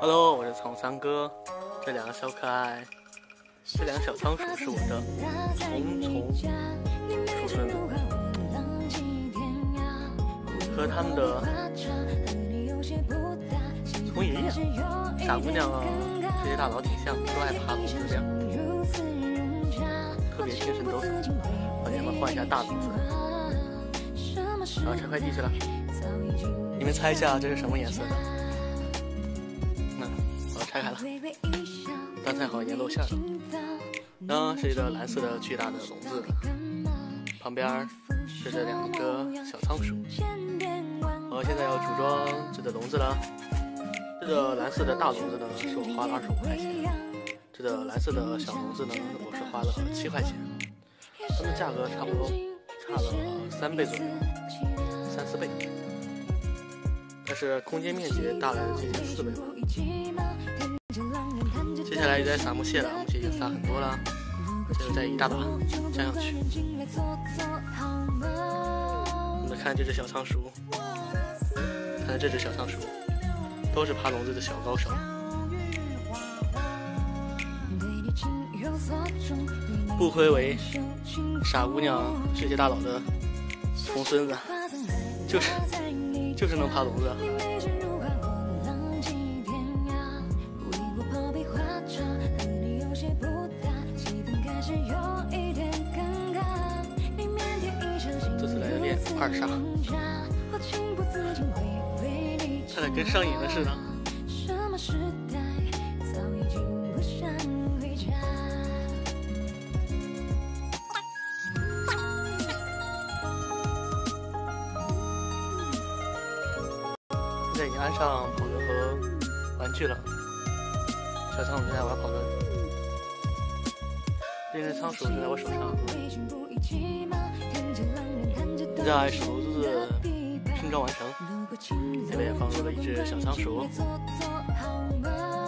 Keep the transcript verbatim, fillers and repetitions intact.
Hello， 我是苍三哥。这两个小可爱，这两个小仓鼠是我的虫虫鼠孙子，和他们的从爷爷傻姑娘啊，这些大佬挺像，都爱爬笼子这样，特别精神抖擞。我给他们换一下大笼子，然后拆快递去了。你们猜一下这是什么颜色的？嗯，我要拆开了，但猜好已经露馅了。然后是一个蓝色的巨大的笼子，旁边是这两个小仓鼠。我现在要组装这个笼子了。这个蓝色的大笼子呢，是我花了二十五块钱；这个蓝色的小笼子呢，我是花了七块钱。它们价格差不多，差了三倍左右，三四倍。但是空间面积大了接近四倍吧。接下来就在撒木屑了，木屑已经撒很多了，接着再一大把加上去。我们看这只小仓鼠，看这只小仓鼠，都是爬笼子的小高手。不愧为傻姑娘世界大佬的重孙子，就是就是能爬笼子。这次来练二杀，他俩跟上瘾了似的。现在已经安上跑轮和玩具了，小仓鼠正在玩跑轮，另一只仓鼠正在我手上。现在手炉子拼装完成，这边放入了一只小仓鼠。